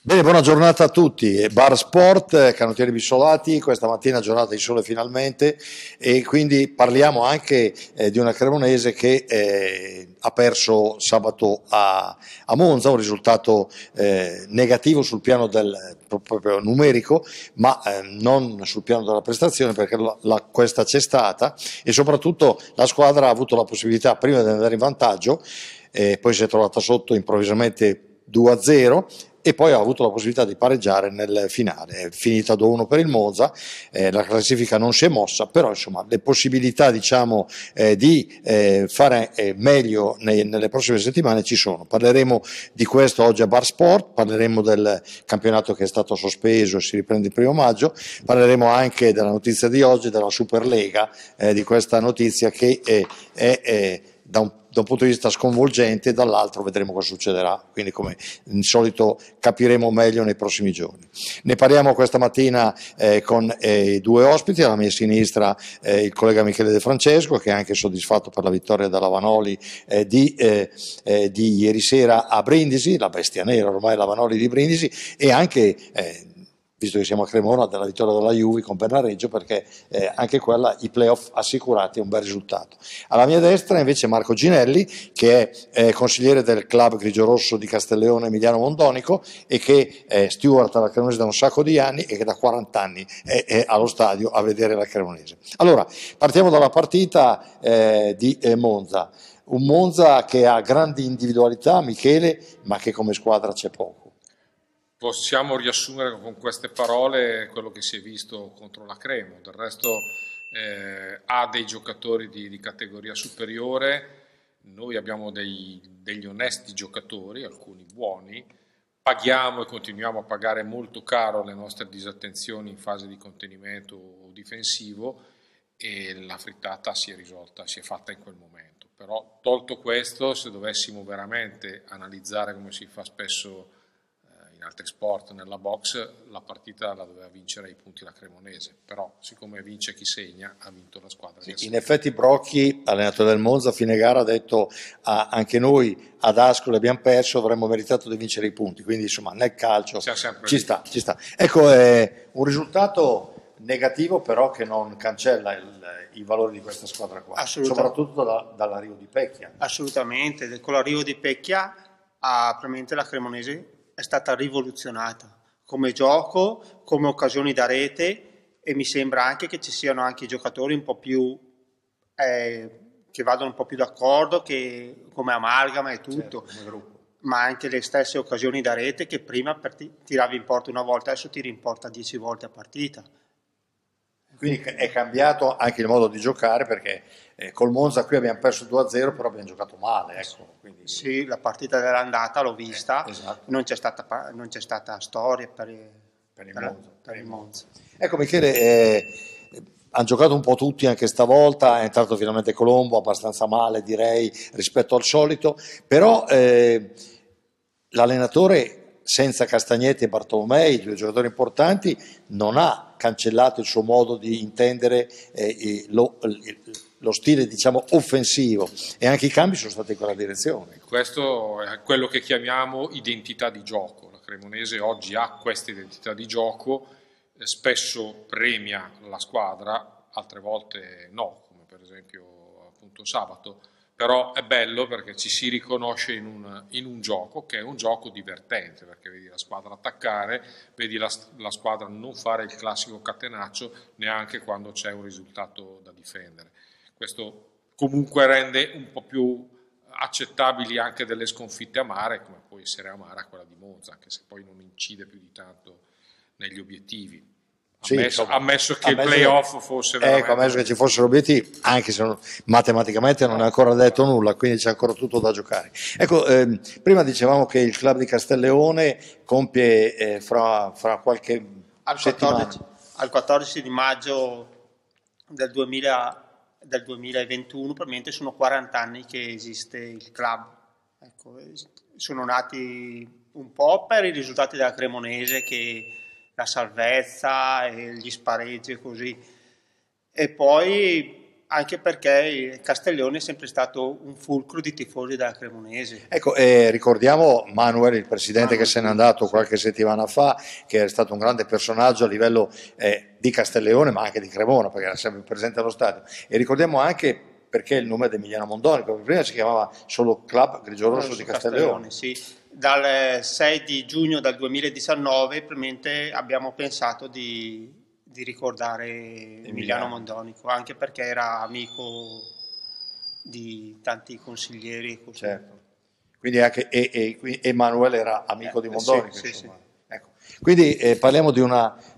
Bene, buona giornata a tutti. Bar Sport, Canottieri Bissolati, questa mattina giornata di sole finalmente e quindi parliamo anche di una Cremonese che ha perso sabato a Monza, un risultato negativo sul piano proprio numerico, ma non sul piano della prestazione perché questa c'è stata e soprattutto la squadra ha avuto la possibilità prima di andare in vantaggio, poi si è trovata sotto improvvisamente 2-0 e poi ha avuto la possibilità di pareggiare nel finale. È finita 2-1 per il Monza, la classifica non si è mossa, però insomma le possibilità diciamo di fare meglio nelle prossime settimane ci sono. Parleremo di questo oggi a Bar Sport, parleremo del campionato che è stato sospeso e si riprende il 1° maggio, parleremo anche della notizia di oggi, della Superlega, di questa notizia che è da un punto di vista sconvolgente, dall'altro vedremo cosa succederà, quindi come di solito capiremo meglio nei prossimi giorni. Ne parliamo questa mattina con i due ospiti, alla mia sinistra il collega Michele De Francesco, che è anche soddisfatto per la vittoria della Vanoli di ieri sera a Brindisi, la bestia nera ormai la Vanoli di Brindisi, e anche visto che siamo a Cremona, della vittoria della Juve con Bernareggio, perché anche quella i playoff assicurati è un bel risultato. Alla mia destra invece Marco Ginelli, che è consigliere del club Grigiorosso di Castelleone Emiliano Mondonico e che è steward alla Cremonese da un sacco di anni e che da 40 anni è allo stadio a vedere la Cremonese. Allora, partiamo dalla partita di Monza. Un Monza che ha grandi individualità, Michele, ma che come squadra c'è poco. Possiamo riassumere con queste parole quello che si è visto contro la Cremo. Del resto ha dei giocatori di categoria superiore, noi abbiamo degli onesti giocatori, alcuni buoni, paghiamo e continuiamo a pagare molto caro le nostre disattenzioni in fase di contenimento o difensivo e la frittata si è risolta, si è fatta in quel momento. Però tolto questo, se dovessimo veramente analizzare come si fa spesso in altri sport nella box, la partita la doveva vincere ai punti la Cremonese, però siccome vince chi segna, ha vinto la squadra. Sì, in effetti Brocchi, allenatore del Monza, a fine gara ha detto anche noi ad Ascoli abbiamo perso, avremmo meritato di vincere i punti, quindi insomma nel calcio ci sta. Ecco, è un risultato negativo però che non cancella i valori di questa squadra qua, soprattutto dall'arrivo di Pecchia. Assolutamente, con l'arrivo di Pecchia probabilmente la Cremonese è stata rivoluzionata come gioco, come occasioni da rete, e mi sembra anche che ci siano anche i giocatori un po' più che vadano un po' più d'accordo, che come amalgama e tutto, certo, ma anche le stesse occasioni da rete che prima tiravi in porta una volta, adesso tiri in porta 10 volte a partita. Quindi è cambiato anche il modo di giocare, perché col Monza qui abbiamo perso 2-0, però abbiamo giocato male. Ecco, quindi... Sì, la partita dell'andata l'ho vista, esatto. Non c'è stata storia per il Monza. Ecco Michele, hanno giocato un po' tutti anche stavolta, è entrato finalmente Colombo, abbastanza male direi rispetto al solito, però l'allenatore senza Castagnetti e Bartolomei, due giocatori importanti, non ha cancellato il suo modo di intendere lo stile diciamo offensivo, e anche i cambi sono stati in quella direzione. Questo è quello che chiamiamo identità di gioco. La Cremonese oggi ha questa identità di gioco, spesso premia la squadra, altre volte no, come per esempio appunto sabato. Però è bello perché ci si riconosce in un gioco che è un gioco divertente, perché vedi la squadra attaccare, vedi la squadra non fare il classico catenaccio neanche quando c'è un risultato da difendere. Questo comunque rende un po' più accettabili anche delle sconfitte amare, come può essere amara quella di Monza, anche se poi non incide più di tanto negli obiettivi. Ammesso che il playoff fosse veramente... ammesso che ci fossero obiettivi, anche se matematicamente non è ancora detto nulla, quindi c'è ancora tutto da giocare. Ecco, prima dicevamo che il club di Castelleone compie fra qualche settimana. Al 14 di maggio del 2021, probabilmente sono 40 anni che esiste il club. Ecco, sono nati un po' per i risultati della Cremonese, che la salvezza e gli spareggi e così, e poi anche perché Castiglione è sempre stato un fulcro di tifosi della Cremonese. Ecco, ricordiamo Manuel, il presidente che se n'è andato qualche settimana fa, che è stato un grande personaggio a livello di Castelleone, ma anche di Cremona, perché era sempre presente allo stadio. E ricordiamo anche perché il nome di Emiliano Mondoni, perché prima si chiamava solo Club Grigiorosso di Castelleone. Sì. Dal 6 di giugno del 2019 probabilmente abbiamo pensato di ricordare Emiliano Mondonico, anche perché era amico di tanti consiglieri. Così. Certo. Quindi anche Emanuele era amico di Mondonico. Sì, sì. Ecco. Quindi parliamo di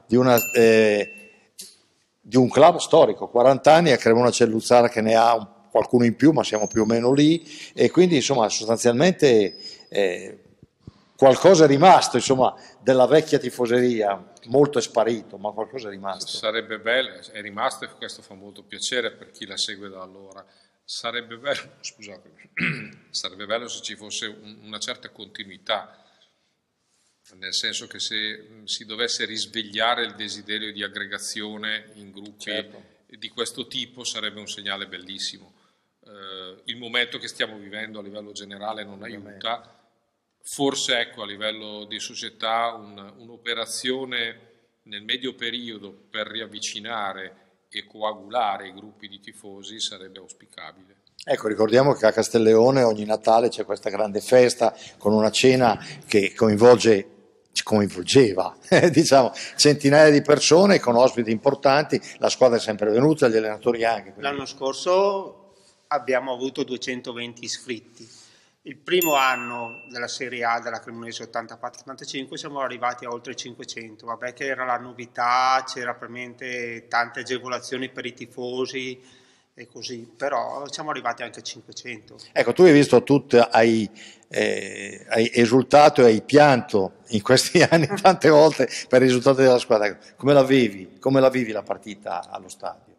un club storico, 40 anni, a Cremona c'è Luzzara che ne ha qualcuno in più, ma siamo più o meno lì, e quindi insomma sostanzialmente qualcosa è rimasto, insomma, della vecchia tifoseria. Molto è sparito, ma qualcosa è rimasto. Sarebbe bello, è rimasto, e questo fa molto piacere per chi la segue da allora. Sarebbe bello, scusate, sarebbe bello se ci fosse una certa continuità, nel senso che se si dovesse risvegliare il desiderio di aggregazione in gruppi di questo tipo sarebbe un segnale bellissimo. Il momento che stiamo vivendo a livello generale non aiuta. Forse ecco, a livello di società un'operazione nel medio periodo per riavvicinare e coagulare i gruppi di tifosi sarebbe auspicabile. Ecco, ricordiamo che a Castelleone ogni Natale c'è questa grande festa con una cena che coinvolgeva diciamo, centinaia di persone con ospiti importanti, la squadra è sempre venuta, gli allenatori anche. Quindi. L'anno scorso abbiamo avuto 220 iscritti. Il primo anno della Serie A della Cremonese 84-85 siamo arrivati a oltre 500, vabbè che era la novità, c'era veramente tante agevolazioni per i tifosi e così, però siamo arrivati anche a 500. Ecco, tu hai visto hai esultato e hai pianto in questi anni tante volte per i risultati della squadra, come la vivi la partita allo stadio?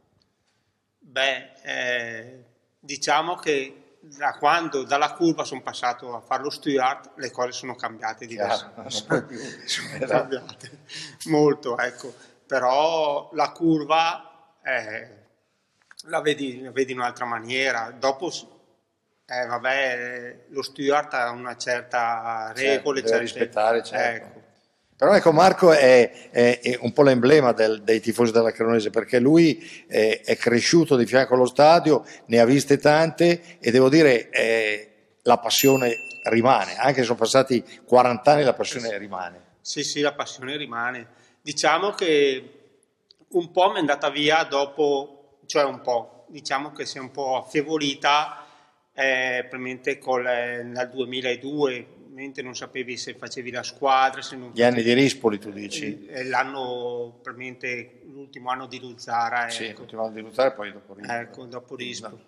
Beh, diciamo che da quando dalla curva sono passato a fare lo steward le cose sono cambiate diversamente, sono cambiate molto, ecco. Però la curva la vedi in un'altra maniera. Dopo vabbè, lo steward ha una certa regola, deve rispettare, certo. Ecco. Però ecco, Marco è un po' l'emblema dei tifosi della Cremonese, perché lui è cresciuto di fianco allo stadio, ne ha viste tante e devo dire la passione rimane, anche se sono passati 40 anni la passione rimane. Sì, la passione rimane. Diciamo che un po' mi è andata via dopo, cioè un po', diciamo che si è un po' affievolita probabilmente nel 2002, non sapevi se facevi la squadra, se non gli anni di Rispoli tu dici? L'anno, probabilmente l'ultimo anno di Luzzara. Sì, ecco. l'ultimo anno di Luzzara e poi dopo Rispoli. Ecco, dopo Rispoli.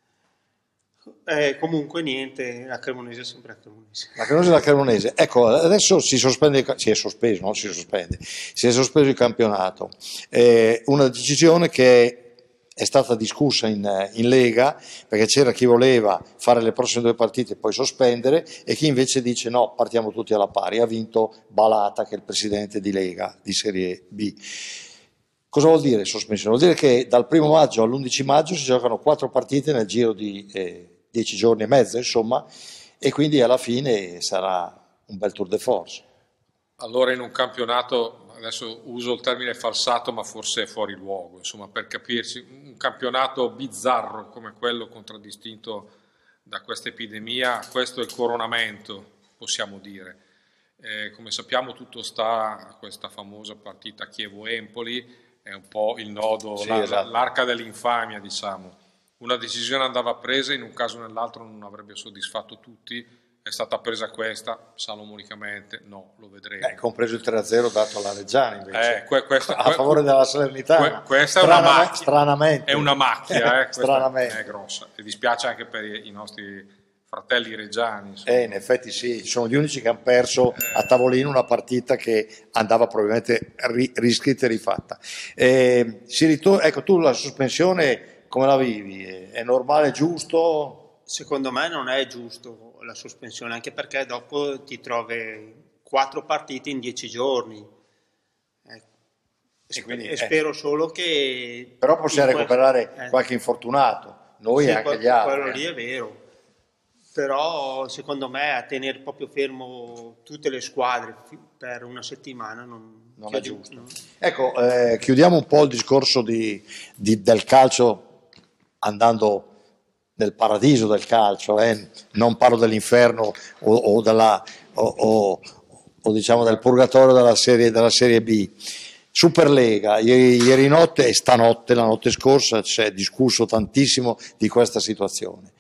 Comunque niente, la Cremonese è sempre la Cremonese. La Cremonese è la Cremonese. Ecco, adesso si è sospeso il campionato. Una decisione che è stata discussa in Lega, perché c'era chi voleva fare le prossime 2 partite e poi sospendere, e chi invece dice no, partiamo tutti alla pari. Ha vinto Balata, che è il presidente di Lega, di Serie B. Cosa vuol dire sospensione? Vuol dire che dal 1 maggio all'11 maggio si giocano 4 partite nel giro di 10 giorni e mezzo, insomma, e quindi alla fine sarà un bel tour de force. Allora in un campionato, adesso uso il termine falsato ma forse è fuori luogo, insomma, per capirci, un campionato bizzarro come quello contraddistinto da questa epidemia, questo è il coronamento, possiamo dire. Come sappiamo tutto sta a questa famosa partita Chievo-Empoli, è un po' il nodo, sì, esatto. l'arca dell'infamia, diciamo. Una decisione andava presa, in un caso o nell'altro non avrebbe soddisfatto tutti. È stata presa questa, salomonicamente, no, lo vedremo. Compreso il 3-0 dato alla Reggiana invece, a favore della Salernitana. Questa è una macchia. Stranamente. È una macchia, stranamente. È grossa. E dispiace anche per i nostri fratelli reggiani. In effetti sì, sono gli unici che hanno perso a tavolino una partita che andava probabilmente riscritta e rifatta. Ecco, tu la sospensione come la vivi? È normale, giusto? Secondo me non è giusto la sospensione, anche perché dopo ti trovi 4 partite in 10 giorni. quindi, spero solo che... Però possiamo recuperare qualche infortunato, noi e anche gli altri. Quello lì è vero. Però secondo me a tenere proprio fermo tutte le squadre per una settimana non è giusto. No. Ecco, chiudiamo un po' il discorso del calcio andando nel paradiso del calcio, non parlo dell'inferno o diciamo del purgatorio della serie B. Superlega, ieri notte e stanotte, la notte scorsa, si è discusso tantissimo di questa situazione.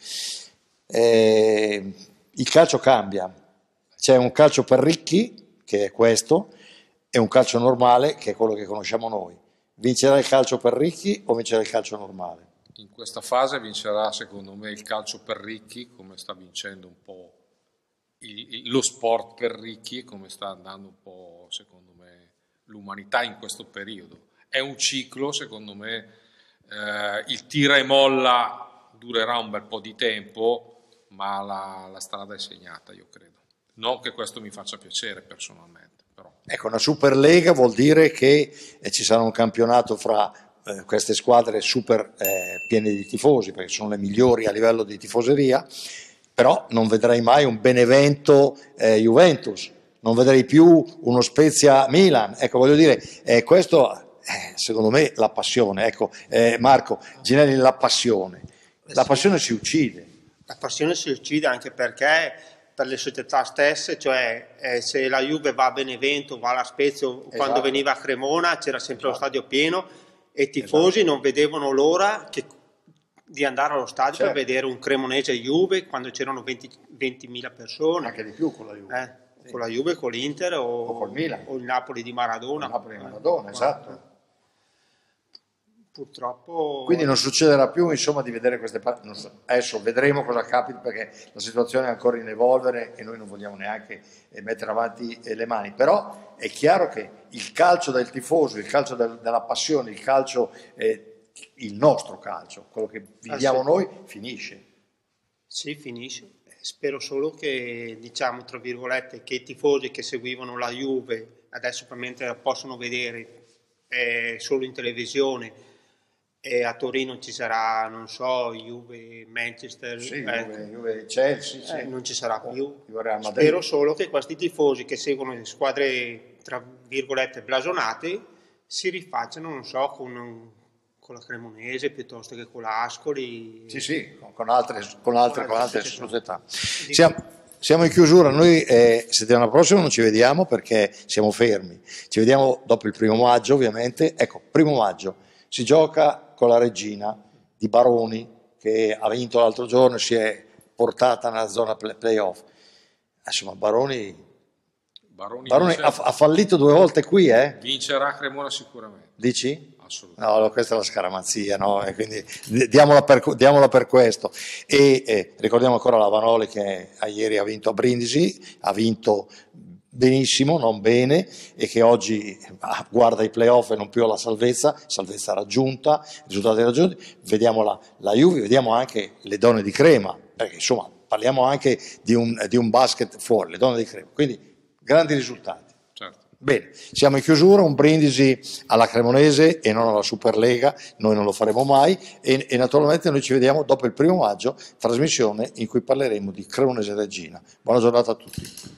Il calcio cambia, c'è un calcio per ricchi, che è questo, e un calcio normale, che è quello che conosciamo noi. Vincerà il calcio per ricchi o vincerà il calcio normale? In questa fase vincerà secondo me il calcio per ricchi, come sta vincendo un po' lo sport per ricchi, come sta andando un po' secondo me l'umanità in questo periodo. È un ciclo, secondo me, il tira e molla durerà un bel po' di tempo, ma la strada è segnata, io credo. Non che questo mi faccia piacere personalmente. Però. Ecco, una Superlega vuol dire che ci sarà un campionato fra queste squadre super piene di tifosi, perché sono le migliori a livello di tifoseria, però non vedrai mai un Benevento Juventus, non vedrei più uno Spezia Milan. Ecco, voglio dire, questo secondo me la passione. Ecco, Marco Ginelli, la passione si uccide. La passione si uccide anche perché per le società stesse, cioè se la Juve va a Benevento, va alla Spezia, quando veniva a Cremona c'era sempre lo stadio pieno e i tifosi non vedevano l'ora di andare allo stadio per vedere un Cremonese Juve quando c'erano 20.000 persone. Anche di più con la Juve. Con la Juve, con l'Inter o col Milan. O il Napoli di Maradona. Il Napoli di Maradona, esatto. Purtroppo... Quindi non succederà più, insomma, di vedere queste partite. Adesso vedremo cosa capita, perché la situazione è ancora in evolvere e noi non vogliamo neanche mettere avanti le mani. Però è chiaro che il calcio del tifoso, il calcio della passione, il calcio, il nostro calcio, quello che viviamo noi, finisce. Sì, finisce. Spero solo che, diciamo, tra virgolette, che i tifosi che seguivano la Juve adesso probabilmente la possono vedere solo in televisione. E a Torino ci sarà, non so, Juve, Manchester, Juve, Chelsea, non ci sarà più. Spero solo che questi tifosi che seguono le squadre, tra virgolette, blasonate, si rifacciano, non so, con la Cremonese piuttosto che con l'Ascoli. Sì, con altre società. Siamo in chiusura, noi settimana prossima non ci vediamo perché siamo fermi. Ci vediamo dopo il 1° maggio, ovviamente. Ecco, 1° maggio. Si gioca con la Regina di Baroni, che ha vinto l'altro giorno e si è portata nella zona playoff. Insomma, Baroni ha fallito 2 volte qui, Vincerà Cremona sicuramente. Dici? Assolutamente. No, questa è la scaramazia, no? E quindi diamola per questo. E ricordiamo ancora la Vanoli che ieri ha vinto a Brindisi, ha vinto benissimo, non bene, e che oggi guarda i playoff e non più alla salvezza raggiunta, risultati raggiunti. Vediamo la Juve, vediamo anche le donne di Crema, perché insomma parliamo anche di un basket fuori, le donne di Crema, quindi grandi risultati. Certo. Bene, siamo in chiusura, un brindisi alla Cremonese e non alla Superlega, noi non lo faremo mai e naturalmente noi ci vediamo dopo il 1° maggio, trasmissione in cui parleremo di Cremonese Regina. Buona giornata a tutti.